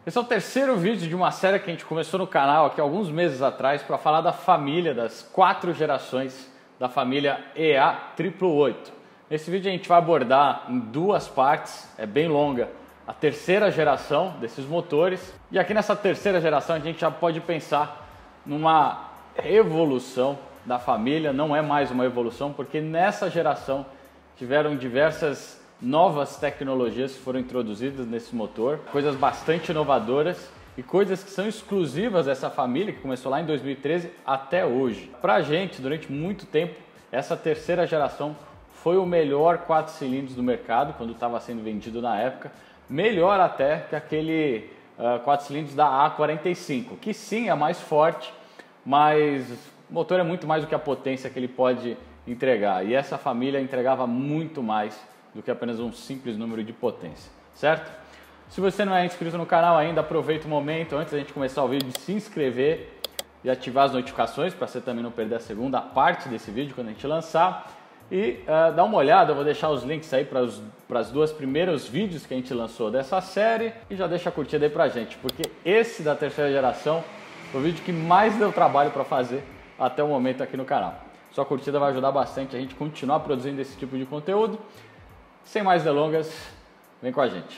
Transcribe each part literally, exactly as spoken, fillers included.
Esse é o terceiro vídeo de uma série que a gente começou no canal aqui alguns meses atrás para falar da família, das quatro gerações da família E A oito oito oito. Nesse vídeo a gente vai abordar em duas partes, é bem longa, a terceira geração desses motores. E aqui nessa terceira geração a gente já pode pensar numa evolução da família, não é mais uma evolução, porque nessa geração tiveram diversas novas tecnologias que foram introduzidas nesse motor, coisas bastante inovadoras e coisas que são exclusivas dessa família, que começou lá em dois mil e treze até hoje. Pra gente, durante muito tempo, essa terceira geração foi o melhor quatro cilindros do mercado, quando estava sendo vendido na época, melhor até que aquele uh, quatro cilindros da A quarenta e cinco, que sim é mais forte, mas o motor é muito mais do que a potência que ele pode entregar, e essa família entregava muito mais do que apenas um simples número de potência, certo? Se você não é inscrito no canal ainda, aproveita o momento, antes da gente começar o vídeo, de se inscrever e ativar as notificações para você também não perder a segunda parte desse vídeo quando a gente lançar. E uh, dá uma olhada, eu vou deixar os links aí para os dois primeiros vídeos que a gente lançou dessa série. E já deixa a curtida aí pra gente, porque esse da terceira geração foi o vídeo que mais deu trabalho para fazer até o momento aqui no canal. Sua curtida vai ajudar bastante a gente continuar produzindo esse tipo de conteúdo. Sem mais delongas, vem com a gente.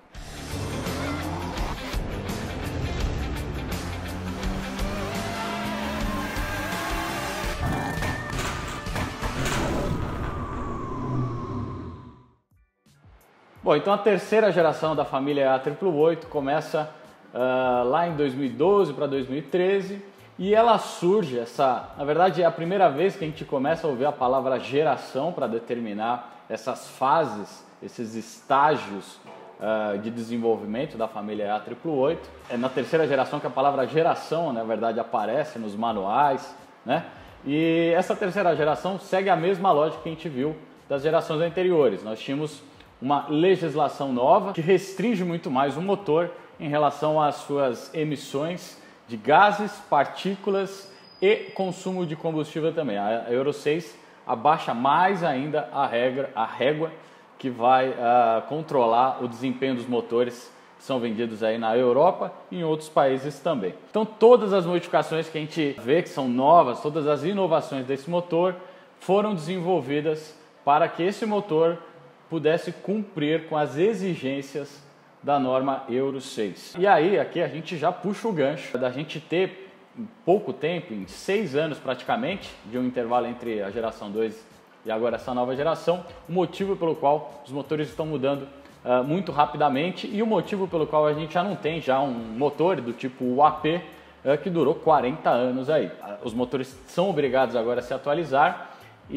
Bom, então a terceira geração da família E A oito oito oito começa uh, lá em dois mil e doze para dois mil e treze e ela surge, essa, na verdade é a primeira vez que a gente começa a ouvir a palavra geração para determinar essas fases, esses estágios uh, de desenvolvimento da família E A oito oito oito. É na terceira geração que a palavra geração, na verdade, aparece nos manuais, né? E essa terceira geração segue a mesma lógica que a gente viu das gerações anteriores. Nós tínhamos uma legislação nova que restringe muito mais o motor em relação às suas emissões de gases, partículas e consumo de combustível também. A Euro seis abaixa mais ainda a, regra, a régua que vai uh, controlar o desempenho dos motores que são vendidos aí na Europa e em outros países também. Então todas as modificações que a gente vê que são novas, todas as inovações desse motor foram desenvolvidas para que esse motor pudesse cumprir com as exigências da norma Euro seis. E aí aqui a gente já puxa o gancho da gente ter em pouco tempo, em seis anos praticamente, de um intervalo entre a geração dois e agora essa nova geração, o motivo pelo qual os motores estão mudando uh, muito rapidamente e o motivo pelo qual a gente já não tem já um motor do tipo U A P uh, que durou quarenta anos aí. Uh, os motores são obrigados agora a se atualizar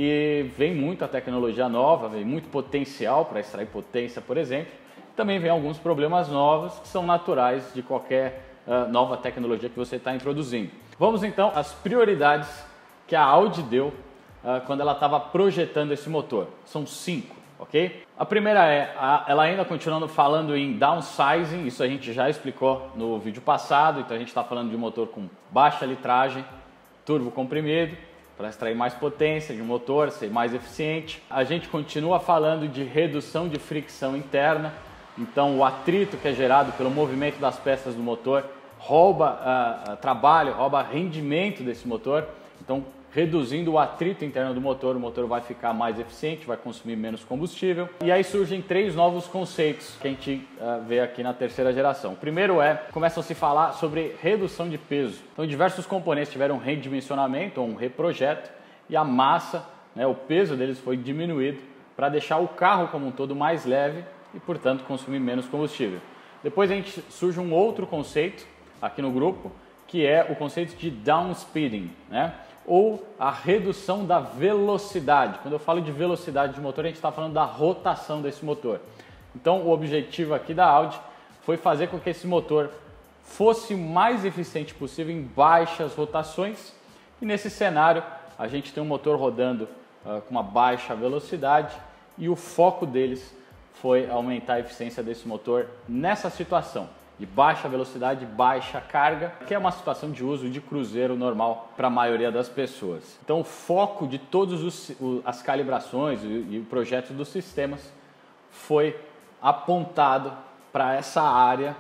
e vem muita tecnologia nova, vem muito potencial para extrair potência, por exemplo. Também vem alguns problemas novos que são naturais de qualquer Uh, nova tecnologia que você está introduzindo. Vamos então às prioridades que a Audi deu uh, quando ela estava projetando esse motor. São cinco, ok? A primeira é, a, ela ainda continuando falando em downsizing, isso a gente já explicou no vídeo passado, então a gente está falando de um motor com baixa litragem, turbo comprimido, para extrair mais potência de um motor, ser mais eficiente. A gente continua falando de redução de fricção interna, então o atrito que é gerado pelo movimento das peças do motor rouba uh, uh, trabalho, rouba rendimento desse motor, então reduzindo o atrito interno do motor, o motor vai ficar mais eficiente, vai consumir menos combustível. E aí surgem três novos conceitos que a gente uh, vê aqui na terceira geração. O primeiro é, começam a se falar sobre redução de peso. Então diversos componentes tiveram um redimensionamento ou um reprojeto e a massa, né, o peso deles foi diminuído para deixar o carro como um todo mais leve e, portanto, consumir menos combustível. Depois a gente surge um outro conceito aqui no grupo, que é o conceito de downspeeding, né? Ou a redução da velocidade. Quando eu falo de velocidade de motor, a gente está falando da rotação desse motor. Então, o objetivo aqui da Audi foi fazer com que esse motor fosse o mais eficiente possível em baixas rotações. E nesse cenário, a gente tem um motor rodando uh, com uma baixa velocidade e o foco deles foi aumentar a eficiência desse motor nessa situação de baixa velocidade, baixa carga, que é uma situação de uso de cruzeiro normal para a maioria das pessoas. Então o foco de todas as calibrações e o projeto dos sistemas foi apontado para essa área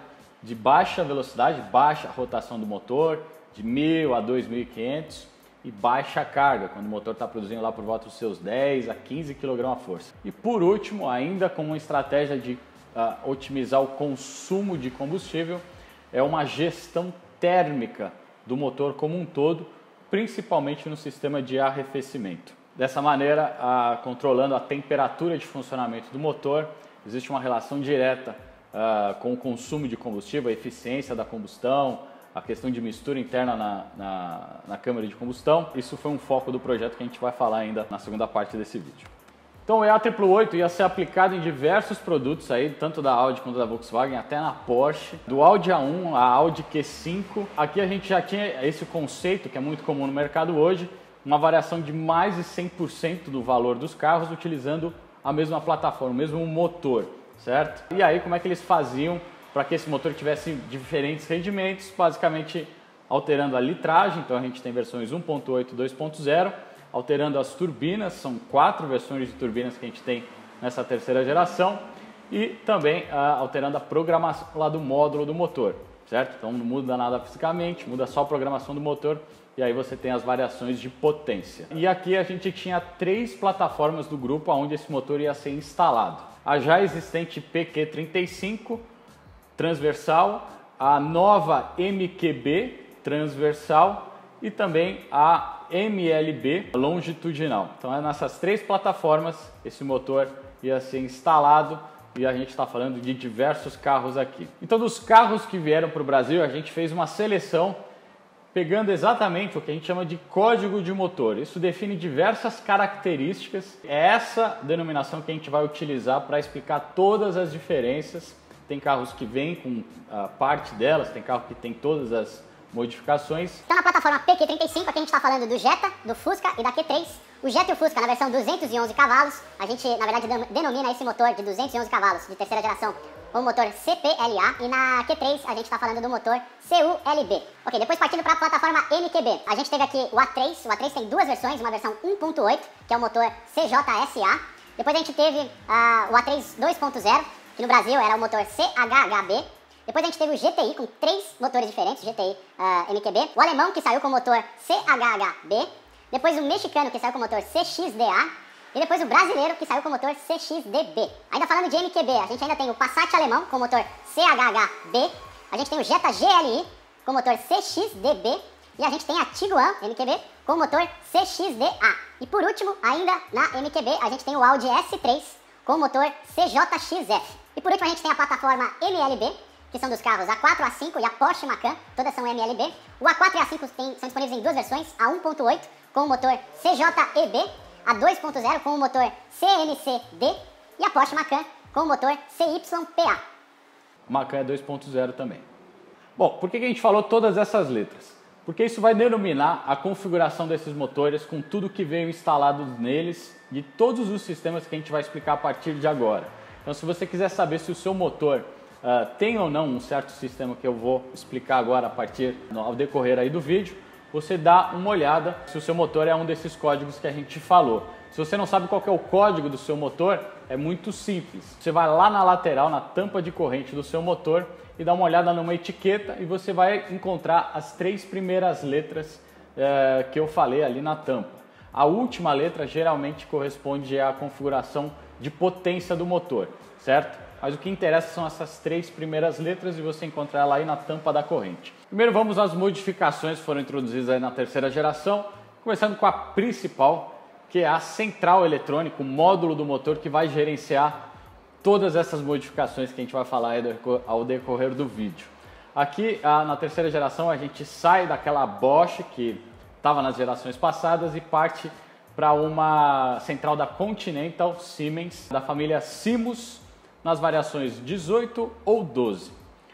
de baixa velocidade, baixa rotação do motor, de mil a dois mil e quinhentos, e baixa carga, quando o motor está produzindo lá por volta dos seus dez a quinze quilograma-força. E por último, ainda com uma estratégia de uh, otimizar o consumo de combustível, é uma gestão térmica do motor como um todo, principalmente no sistema de arrefecimento. Dessa maneira, uh, controlando a temperatura de funcionamento do motor, existe uma relação direta uh, com o consumo de combustível, a eficiência da combustão, a questão de mistura interna na, na, na câmara de combustão. Isso foi um foco do projeto que a gente vai falar ainda na segunda parte desse vídeo. Então o E A oito oito ia ser aplicado em diversos produtos aí, tanto da Audi quanto da Volkswagen, até na Porsche, do Audi A um a Audi Q cinco. Aqui a gente já tinha esse conceito que é muito comum no mercado hoje, uma variação de mais de cem por cento do valor dos carros utilizando a mesma plataforma, o mesmo motor, certo? E aí como é que eles faziam para que esse motor tivesse diferentes rendimentos, basicamente alterando a litragem. Então a gente tem versões um ponto oito, dois ponto zero, alterando as turbinas, são quatro versões de turbinas que a gente tem nessa terceira geração, e também ah, alterando a programação lá do módulo do motor, certo? Então não muda nada fisicamente, muda só a programação do motor, e aí você tem as variações de potência. E aqui a gente tinha três plataformas do grupo onde esse motor ia ser instalado. A já existente P Q trinta e cinco, transversal, a nova M Q B transversal e também a M L B longitudinal. Então é nessas três plataformas esse motor ia ser instalado, e a gente está falando de diversos carros aqui. Então dos carros que vieram para o Brasil, a gente fez uma seleção pegando exatamente o que a gente chama de código de motor. Isso define diversas características. É essa denominação que a gente vai utilizar para explicar todas as diferenças. Tem carros que vêm com a parte delas, tem carro que tem todas as modificações. Então na plataforma P Q trinta e cinco aqui a gente está falando do Jetta, do Fusca e da Q três. O Jetta e o Fusca na versão duzentos e onze cavalos, a gente na verdade denomina esse motor de duzentos e onze cavalos de terceira geração como motor C P L A, e na Q três a gente está falando do motor C U L B. Ok, depois partindo para a plataforma M Q B, a gente teve aqui o A três, o A três tem duas versões, uma versão um ponto oito, que é o motor C J S A, depois a gente teve uh, o A três dois ponto zero, que no Brasil era o motor C H H B. Depois a gente teve o G T I com três motores diferentes, G T I uh, M Q B. O alemão que saiu com o motor C H H B. Depois o mexicano que saiu com o motor C X D A. E depois o brasileiro que saiu com o motor C X D B. Ainda falando de M Q B, a gente ainda tem o Passat alemão com o motor C H H B. A gente tem o Jetta G L I com o motor C X D B. E a gente tem a Tiguan M Q B com o motor C X D A. E por último, ainda na M Q B, a gente tem o Audi S três com o motor C J X F. E por último a gente tem a plataforma M L B, que são dos carros A quatro, A cinco e a Porsche Macan, todas são M L B. O A quatro e a A cinco tem, são disponíveis em duas versões, a um ponto oito com o motor C J E B, a dois ponto zero com o motor C N C D e a Porsche Macan com o motor C Y P A. Macan é dois ponto zero também. Bom, por que a gente falou todas essas letras? Porque isso vai denominar a configuração desses motores com tudo que veio instalado neles, de todos os sistemas que a gente vai explicar a partir de agora. Então se você quiser saber se o seu motor uh, tem ou não um certo sistema que eu vou explicar agora a partir, ao decorrer aí do vídeo, você dá uma olhada se o seu motor é um desses códigos que a gente falou. Se você não sabe qual que é o código do seu motor, é muito simples. Você vai lá na lateral, na tampa de corrente do seu motor e dá uma olhada numa etiqueta e você vai encontrar as três primeiras letras eh, que eu falei ali na tampa. A última letra geralmente corresponde à configuração de potência do motor, certo? Mas o que interessa são essas três primeiras letras e você encontra ela aí na tampa da corrente. Primeiro vamos às modificações que foram introduzidas aí na terceira geração, começando com a principal, que é a central eletrônica, o módulo do motor que vai gerenciar todas essas modificações que a gente vai falar aí ao decorrer do vídeo. Aqui na terceira geração a gente sai daquela Bosch que estava nas gerações passadas e parte para uma central da Continental Siemens, da família Simus, nas variações dezoito ou doze.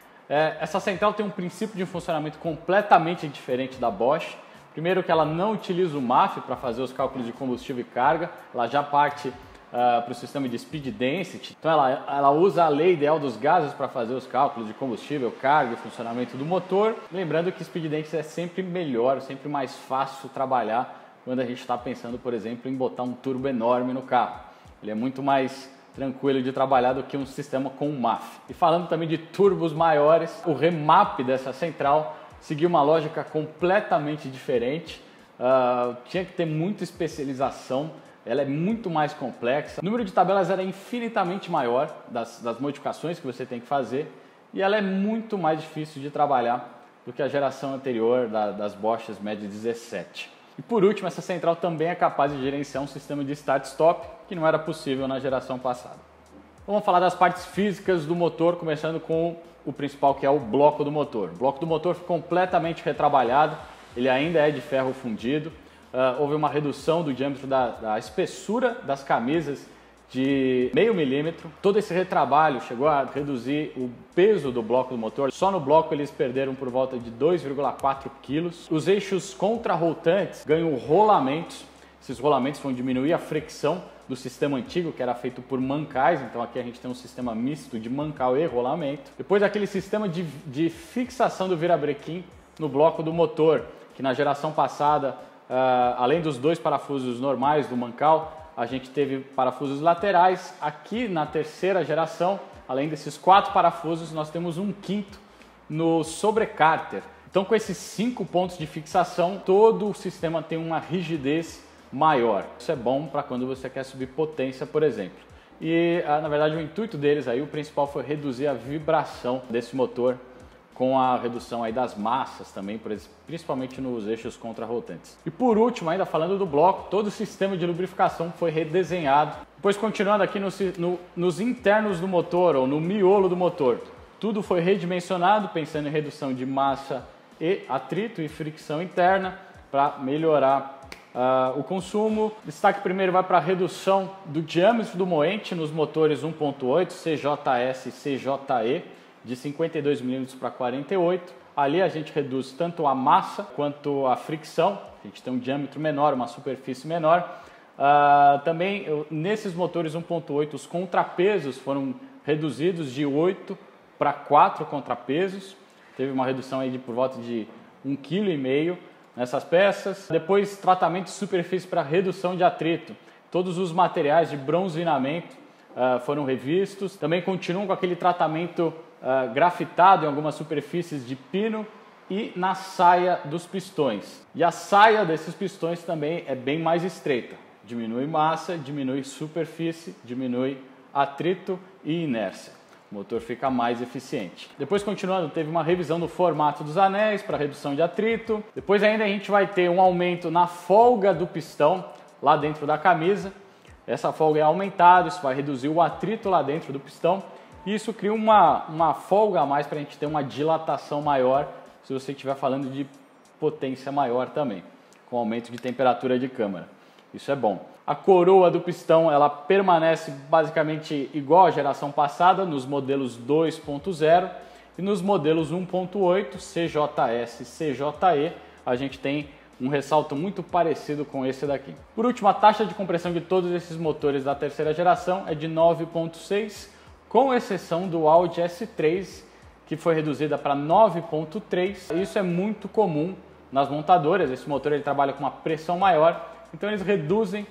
É, essa central tem um princípio de funcionamento completamente diferente da Bosch. Primeiro que ela não utiliza o M A F para fazer os cálculos de combustível e carga, ela já parte uh, para o sistema de Speed Density. Então ela, ela usa a lei ideal dos gases para fazer os cálculos de combustível, carga e funcionamento do motor. Lembrando que Speed Density é sempre melhor, sempre mais fácil trabalhar quando a gente está pensando, por exemplo, em botar um turbo enorme no carro. Ele é muito mais tranquilo de trabalhar do que um sistema com M A F. E falando também de turbos maiores, o remap dessa central seguiu uma lógica completamente diferente. Uh, tinha que ter muita especialização, ela é muito mais complexa. O número de tabelas era infinitamente maior das, das modificações que você tem que fazer e ela é muito mais difícil de trabalhar do que a geração anterior da, das Bosch Med dezessete. E por último, essa central também é capaz de gerenciar um sistema de start-stop que não era possível na geração passada. Vamos falar das partes físicas do motor, começando com o principal, que é o bloco do motor. O bloco do motor foi completamente retrabalhado, ele ainda é de ferro fundido. Uh, houve uma redução do diâmetro da, da espessura das camisas de meio milímetro. Todo esse retrabalho chegou a reduzir o peso do bloco do motor. Só no bloco eles perderam por volta de dois vírgula quatro quilos. Os eixos contra-rotantes ganham rolamentos. Esses rolamentos vão diminuir a fricção do sistema antigo, que era feito por mancais. Então aqui a gente tem um sistema misto de mancal e rolamento. Depois aquele sistema de, de fixação do virabrequim no bloco do motor, que na geração passada, Uh, além dos dois parafusos normais do mancal, a gente teve parafusos laterais. Aqui na terceira geração, além desses quatro parafusos, nós temos um quinto no sobrecárter. Então, com esses cinco pontos de fixação, todo o sistema tem uma rigidez maior. Isso é bom para quando você quer subir potência, por exemplo. E, uh, na verdade, o intuito deles aí, o principal foi reduzir a vibração desse motor, com a redução aí das massas também, principalmente nos eixos contra-rotantes. E por último, ainda falando do bloco, todo o sistema de lubrificação foi redesenhado. Depois, continuando aqui no, no, nos internos do motor, ou no miolo do motor, tudo foi redimensionado, pensando em redução de massa e atrito e fricção interna, para melhorar uh, o consumo. Destaque primeiro vai para a redução do diâmetro do moente nos motores um ponto oito, C J S e C J E, de cinquenta e dois milímetros para quarenta e oito. Ali a gente reduz tanto a massa quanto a fricção. A gente tem um diâmetro menor, uma superfície menor. Uh, também eu, nesses motores um ponto oito os contrapesos foram reduzidos de oito para quatro contrapesos. Teve uma redução aí de por volta de um vírgula cinco quilos nessas peças. Depois, tratamento de superfície para redução de atrito. Todos os materiais de bronzeamento uh, foram revistos. Também continuam com aquele tratamento Uh, grafitado em algumas superfícies de pino e na saia dos pistões. E a saia desses pistões também é bem mais estreita. Diminui massa, diminui superfície, diminui atrito e inércia. O motor fica mais eficiente. Depois, continuando, teve uma revisão no formato dos anéis para redução de atrito. Depois ainda a gente vai ter um aumento na folga do pistão lá dentro da camisa. Essa folga é aumentada, isso vai reduzir o atrito lá dentro do pistão. E isso cria uma, uma folga a mais para a gente ter uma dilatação maior, se você estiver falando de potência maior também, com aumento de temperatura de câmara. Isso é bom. A coroa do pistão ela permanece basicamente igual à geração passada nos modelos dois ponto zero e nos modelos um ponto oito, C J S e C J E, a gente tem um ressalto muito parecido com esse daqui. Por último, a taxa de compressão de todos esses motores da terceira geração é de nove ponto seis, com exceção do Audi S três, que foi reduzida para nove ponto três. Isso é muito comum nas montadoras, esse motor ele trabalha com uma pressão maior, então eles reduzem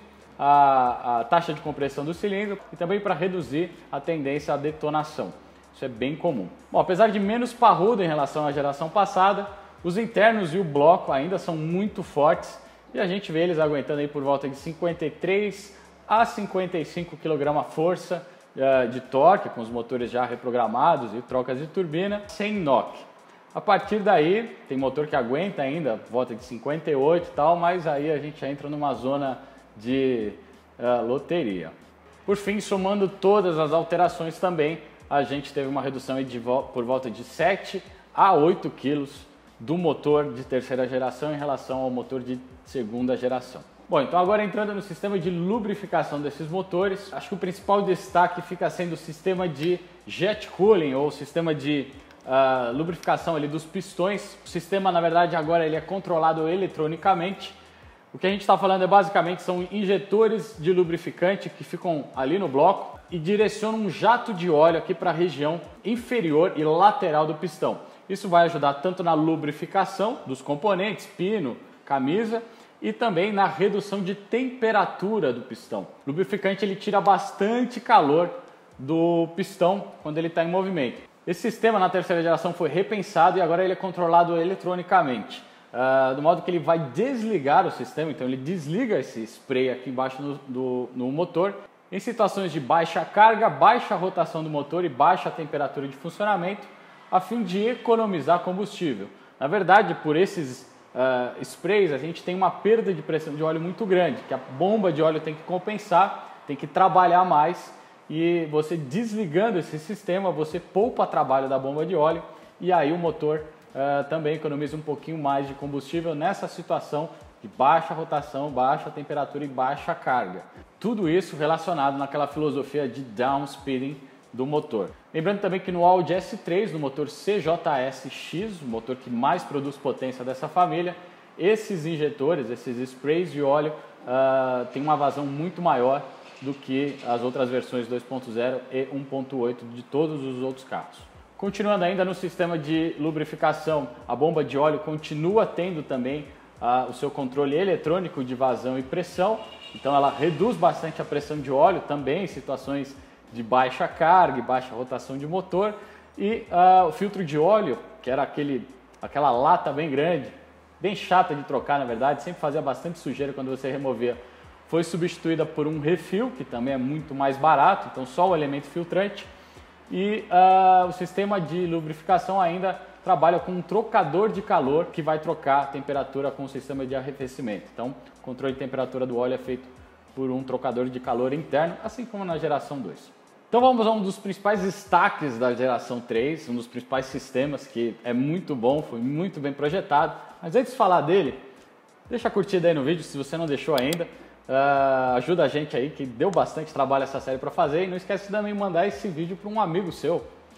a, a taxa de compressão do cilindro e também para reduzir a tendência à detonação. Isso é bem comum. Bom, apesar de menos parrudo em relação à geração passada, os internos e o bloco ainda são muito fortes e a gente vê eles aguentando aí por volta de cinquenta e três a cinquenta e cinco quilograma-força de torque, com os motores já reprogramados e trocas de turbina, sem knock. A partir daí, tem motor que aguenta ainda, volta de cinquenta e oito e tal, mas aí a gente entra numa zona de uh, loteria. Por fim, somando todas as alterações também, a gente teve uma redução aí de vo por volta de sete a oito quilos do motor de terceira geração em relação ao motor de segunda geração. Bom, então agora entrando no sistema de lubrificação desses motores, acho que o principal destaque fica sendo o sistema de jet cooling, ou sistema de uh, lubrificação ali dos pistões. O sistema, na verdade, agora ele é controlado eletronicamente. O que a gente está falando é basicamente são injetores de lubrificante que ficam ali no bloco e direcionam um jato de óleo aqui para a região inferior e lateral do pistão. Isso vai ajudar tanto na lubrificação dos componentes, pino, camisa, e também na redução de temperatura do pistão. O lubrificante ele tira bastante calor do pistão quando ele está em movimento. Esse sistema na terceira geração foi repensado e agora ele é controlado eletronicamente, uh, do modo que ele vai desligar o sistema, então ele desliga esse spray aqui embaixo no, do, no motor em situações de baixa carga, baixa rotação do motor e baixa temperatura de funcionamento, a fim de economizar combustível. Na verdade, por esses uh, sprays, a gente tem uma perda de pressão de óleo muito grande, que a bomba de óleo tem que compensar, tem que trabalhar mais, e você desligando esse sistema, você poupa trabalho da bomba de óleo, e aí o motor uh, também economiza um pouquinho mais de combustível nessa situação de baixa rotação, baixa temperatura e baixa carga. Tudo isso relacionado naquela filosofia de downspeeding do motor. Lembrando também que no Audi S três, no motor C J S X, o motor que mais produz potência dessa família, esses injetores, esses sprays de óleo, uh, têm uma vazão muito maior do que as outras versões dois ponto zero e um ponto oito de todos os outros carros. Continuando ainda no sistema de lubrificação, a bomba de óleo continua tendo também uh, o seu controle eletrônico de vazão e pressão, então ela reduz bastante a pressão de óleo também em situações de baixa carga e baixa rotação de motor, e uh, o filtro de óleo, que era aquele, aquela lata bem grande, bem chata de trocar na verdade, sempre fazia bastante sujeira quando você removia, foi substituída por um refil, que também é muito mais barato, então só o elemento filtrante, e uh, o sistema de lubrificação ainda trabalha com um trocador de calor que vai trocar a temperatura com o sistema de arrefecimento. Então, o controle de temperatura do óleo é feito por um trocador de calor interno, assim como na geração dois. Então vamos a um dos principais destaques da geração três, um dos principais sistemas que é muito bom, foi muito bem projetado. Mas antes de falar dele, deixa a curtida aí no vídeo se você não deixou ainda. Uh, ajuda a gente aí, que deu bastante trabalho essa série para fazer. E não esquece de também mandar esse vídeo para um amigo seu,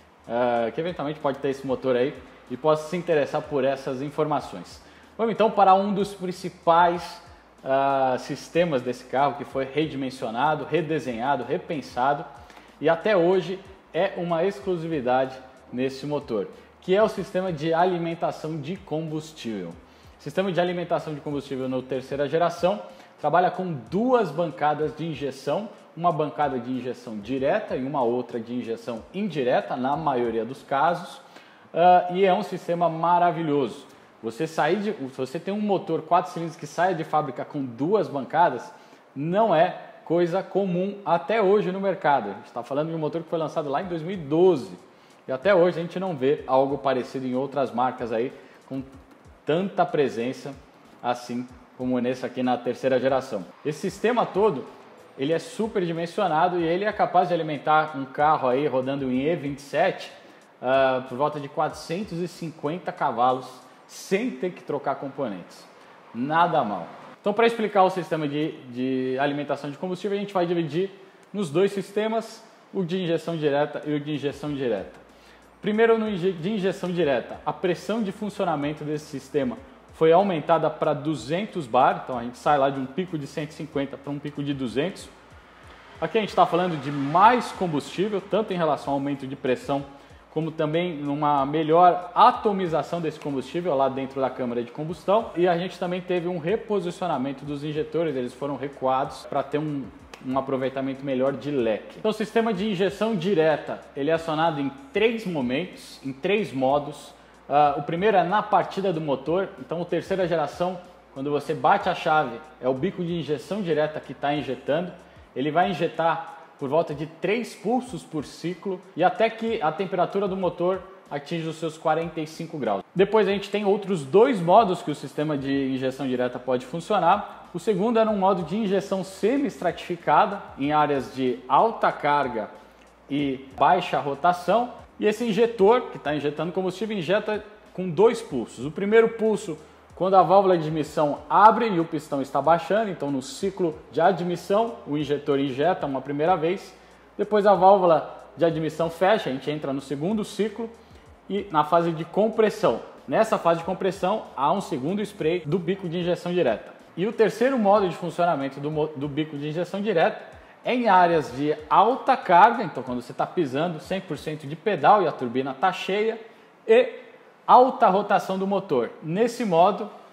uh, que eventualmente pode ter esse motor aí e possa se interessar por essas informações. Vamos então para um dos principais uh, sistemas desse carro, que foi redimensionado, redesenhado, repensado, e até hoje é uma exclusividade nesse motor, que é o sistema de alimentação de combustível. O sistema de alimentação de combustível no terceira geração trabalha com duas bancadas de injeção, uma bancada de injeção direta e uma outra de injeção indireta, na maioria dos casos, uh, e é um sistema maravilhoso. Você, sair de, você tem um motor quatro cilindros que saia de fábrica com duas bancadas, não é coisa comum até hoje no mercado. A gente está falando de um motor que foi lançado lá em dois mil e doze e até hoje a gente não vê algo parecido em outras marcas aí com tanta presença assim como nesse aqui na terceira geração. Esse sistema todo, ele é super dimensionado e ele é capaz de alimentar um carro aí rodando em E vinte e sete uh, por volta de quatrocentos e cinquenta cavalos sem ter que trocar componentes. Nada mal. Então, para explicar o sistema de, de alimentação de combustível, a gente vai dividir nos dois sistemas, o de injeção direta e o de injeção indireta. Primeiro, no de injeção direta, a pressão de funcionamento desse sistema foi aumentada para duzentos bar, então a gente sai lá de um pico de cento e cinquenta para um pico de duzentos. Aqui a gente está falando de mais combustível, tanto em relação ao aumento de pressão, como também numa melhor atomização desse combustível lá dentro da câmara de combustão. E a gente também teve um reposicionamento dos injetores, eles foram recuados para ter um, um aproveitamento melhor de leque. Então o sistema de injeção direta, ele é acionado em três momentos, em três modos. Uh, o primeiro é na partida do motor, então a terceira geração, quando você bate a chave, é o bico de injeção direta que está injetando, ele vai injetar por volta de três pulsos por ciclo e até que a temperatura do motor atinja os seus quarenta e cinco graus. Depois a gente tem outros dois modos que o sistema de injeção direta pode funcionar. O segundo é num modo de injeção semi-estratificada em áreas de alta carga e baixa rotação. E esse injetor, que está injetando combustível, injeta com dois pulsos. O primeiro pulso, quando a válvula de admissão abre e o pistão está baixando, então no ciclo de admissão, o injetor injeta uma primeira vez. Depois a válvula de admissão fecha, a gente entra no segundo ciclo e na fase de compressão. Nessa fase de compressão, há um segundo spray do bico de injeção direta. E o terceiro modo de funcionamento do, do bico de injeção direta é em áreas de alta carga, então quando você está pisando cem por cento de pedal e a turbina está cheia, e alta rotação do motor. Nesse modo,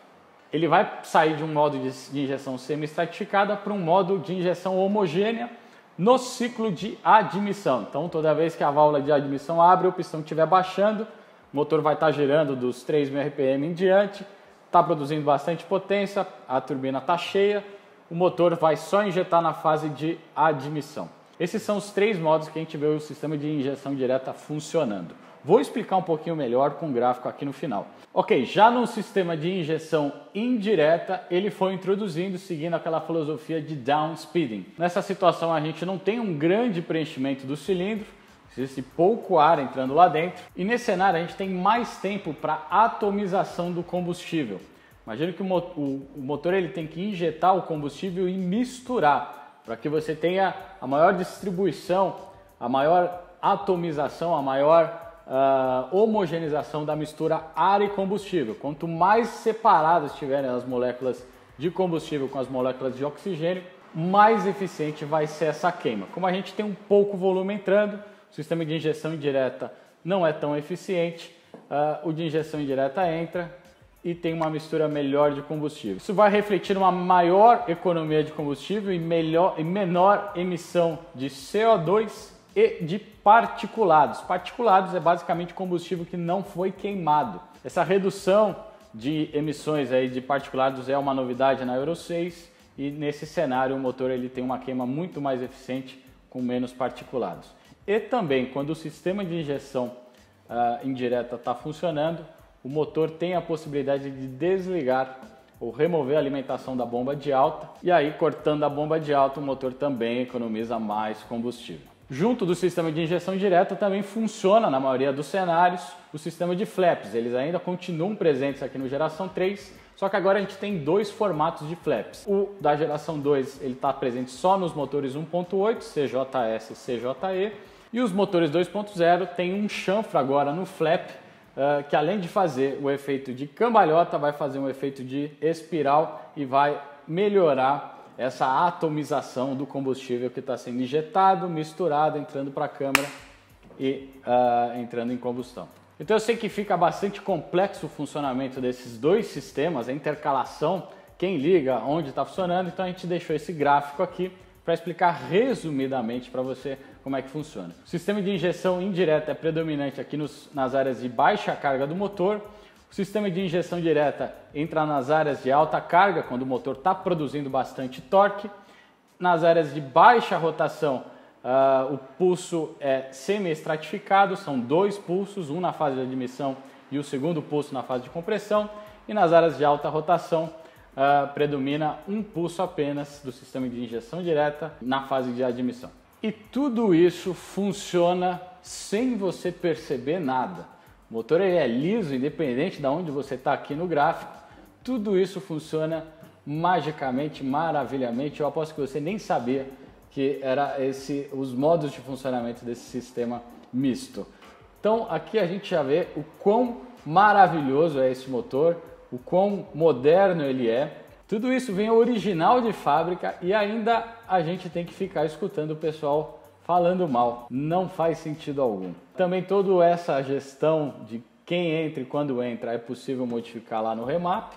ele vai sair de um modo de, de injeção semi-estratificada para um modo de injeção homogênea no ciclo de admissão. Então, toda vez que a válvula de admissão abre, o pistão estiver baixando, o motor vai estar girando dos três mil R P M em diante, está produzindo bastante potência, a turbina está cheia, o motor vai só injetar na fase de admissão. Esses são os três modos que a gente vê o sistema de injeção direta funcionando. Vou explicar um pouquinho melhor com um gráfico aqui no final. Ok, já no sistema de injeção indireta, ele foi introduzindo, seguindo aquela filosofia de downspeeding. Nessa situação, a gente não tem um grande preenchimento do cilindro, existe pouco ar entrando lá dentro, e nesse cenário a gente tem mais tempo para atomização do combustível. Imagina que o motor ele tem que injetar o combustível e misturar, para que você tenha a maior distribuição, a maior atomização, a maior uh, homogeneização da mistura ar e combustível. Quanto mais separadas estiverem as moléculas de combustível com as moléculas de oxigênio, mais eficiente vai ser essa queima. Como a gente tem um pouco volume entrando, o sistema de injeção indireta não é tão eficiente, uh, o de injeção indireta entra e tem uma mistura melhor de combustível. Isso vai refletir uma maior economia de combustível e, melhor, e menor emissão de C O dois e de particulados. Particulados é basicamente combustível que não foi queimado. Essa redução de emissões aí de particulados é uma novidade na Euro seis e nesse cenário o motor ele tem uma queima muito mais eficiente com menos particulados. E também quando o sistema de injeção uh, indireta está funcionando, o motor tem a possibilidade de desligar ou remover a alimentação da bomba de alta e aí cortando a bomba de alta o motor também economiza mais combustível. Junto do sistema de injeção direta também funciona na maioria dos cenários o sistema de flaps, eles ainda continuam presentes aqui no geração três, só que agora a gente tem dois formatos de flaps. O da geração dois ele está presente só nos motores um ponto oito, C J S e C J E, e os motores dois ponto zero tem um chanfro agora no flap, Uh, que além de fazer o efeito de cambalhota, vai fazer um efeito de espiral e vai melhorar essa atomização do combustível que está sendo injetado, misturado, entrando para a câmara e uh, entrando em combustão. Então eu sei que fica bastante complexo o funcionamento desses dois sistemas, a intercalação, quem liga, onde está funcionando, então a gente deixou esse gráfico aqui para explicar resumidamente para você como é que funciona. O sistema de injeção indireta é predominante aqui nos, nas áreas de baixa carga do motor. O sistema de injeção direta entra nas áreas de alta carga, quando o motor está produzindo bastante torque. Nas áreas de baixa rotação, uh, o pulso é semi-estratificado, são dois pulsos, um na fase de admissão e o segundo pulso na fase de compressão. E nas áreas de alta rotação, uh, predomina um pulso apenas do sistema de injeção direta na fase de admissão. E tudo isso funciona sem você perceber nada. O motor ele é liso, independente de onde você está aqui no gráfico. Tudo isso funciona magicamente, maravilhamente. Eu aposto que você nem sabia que era esse, os modos de funcionamento desse sistema misto. Então aqui a gente já vê o quão maravilhoso é esse motor, o quão moderno ele é. Tudo isso vem original de fábrica e ainda a gente tem que ficar escutando o pessoal falando mal. Não faz sentido algum. Também toda essa gestão de quem entra e quando entra é possível modificar lá no remap,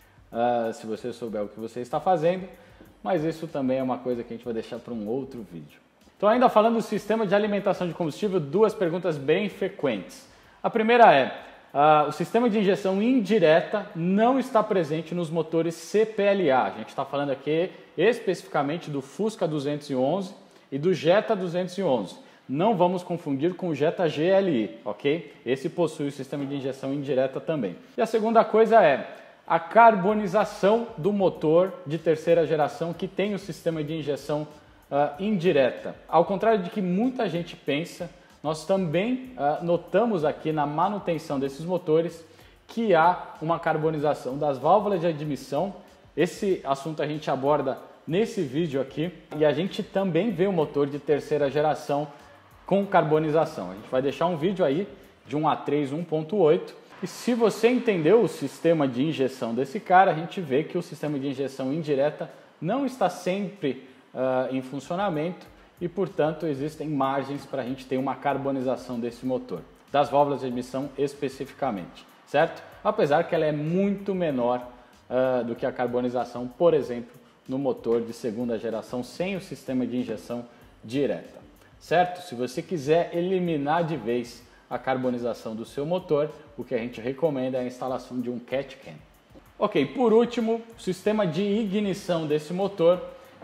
uh, se você souber o que você está fazendo, mas isso também é uma coisa que a gente vai deixar para um outro vídeo. Então ainda falando do sistema de alimentação de combustível, duas perguntas bem frequentes. A primeira é, Uh, o sistema de injeção indireta não está presente nos motores C P L A. A gente está falando aqui especificamente do Fusca duzentos e onze e do Jetta duzentos e onze. Não vamos confundir com o Jetta G L I, ok? Esse possui o sistema de injeção indireta também. E a segunda coisa é a carbonização do motor de terceira geração que tem o sistema de injeção uh, indireta. Ao contrário de que muita gente pensa, nós também uh, notamos aqui na manutenção desses motores que há uma carbonização das válvulas de admissão. Esse assunto a gente aborda nesse vídeo aqui e a gente também vê o motor de terceira geração com carbonização. A gente vai deixar um vídeo aí de um A três um ponto oito e se você entendeu o sistema de injeção desse cara, a gente vê que o sistema de injeção indireta não está sempre uh, em funcionamento e, portanto, existem margens para a gente ter uma carbonização desse motor, das válvulas de admissão especificamente, certo? Apesar que ela é muito menor uh, do que a carbonização, por exemplo, no motor de segunda geração sem o sistema de injeção direta, certo? Se você quiser eliminar de vez a carbonização do seu motor, o que a gente recomenda é a instalação de um Cat Can. Ok, por último, o sistema de ignição desse motor,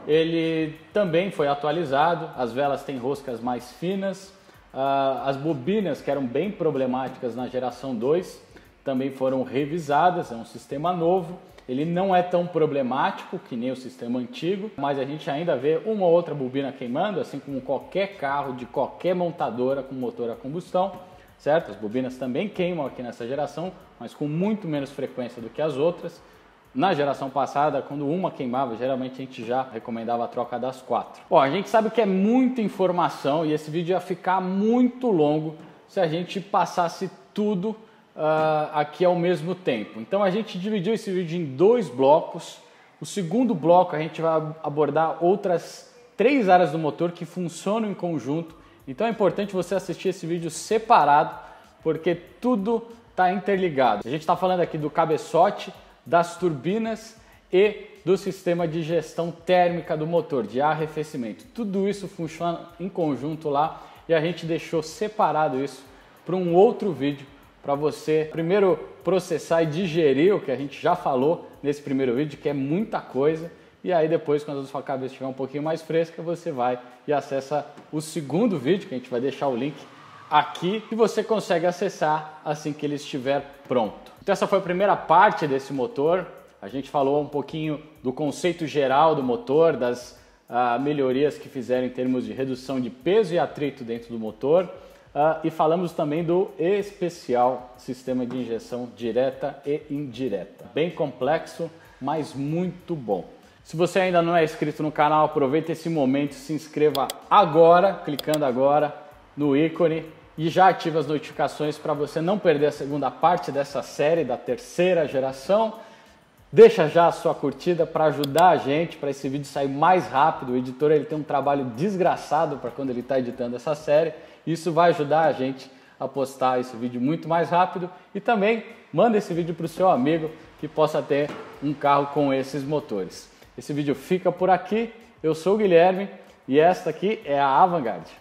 ele também foi atualizado, as velas têm roscas mais finas, uh, as bobinas que eram bem problemáticas na geração dois também foram revisadas, é um sistema novo. Ele não é tão problemático que nem o sistema antigo, mas a gente ainda vê uma ou outra bobina queimando, assim como qualquer carro de qualquer montadora com motor a combustão, certo? As bobinas também queimam aqui nessa geração, mas com muito menos frequência do que as outras. Na geração passada, quando uma queimava, geralmente a gente já recomendava a troca das quatro. Ó, a gente sabe que é muita informação e esse vídeo ia ficar muito longo se a gente passasse tudo Uh, aqui ao mesmo tempo. Então a gente dividiu esse vídeo em dois blocos. O segundo bloco a gente vai abordar outras três áreas do motor que funcionam em conjunto. Então é importante você assistir esse vídeo separado, porque tudo está interligado. A gente está falando aqui do cabeçote, das turbinas e do sistema de gestão térmica do motor, de arrefecimento. Tudo isso funciona em conjunto lá e a gente deixou separado isso para um outro vídeo, para você primeiro processar e digerir o que a gente já falou nesse primeiro vídeo, que é muita coisa, e aí depois, quando a sua cabeça estiver um pouquinho mais fresca, você vai e acessa o segundo vídeo, que a gente vai deixar o link aqui, e você consegue acessar assim que ele estiver pronto. Então essa foi a primeira parte desse motor. A gente falou um pouquinho do conceito geral do motor, das uh, melhorias que fizeram em termos de redução de peso e atrito dentro do motor. Uh, e falamos também do especial sistema de injeção direta e indireta. Bem complexo, mas muito bom. Se você ainda não é inscrito no canal, aproveita esse momento e se inscreva agora, clicando agora no ícone e já ative as notificações para você não perder a segunda parte dessa série da terceira geração. Deixa já a sua curtida para ajudar a gente, para esse vídeo sair mais rápido. O editor ele tem um trabalho desgraçado para quando ele está editando essa série. Isso vai ajudar a gente a postar esse vídeo muito mais rápido e também manda esse vídeo para o seu amigo que possa ter um carro com esses motores. Esse vídeo fica por aqui, eu sou o Guilherme e esta aqui é a Avantgarde.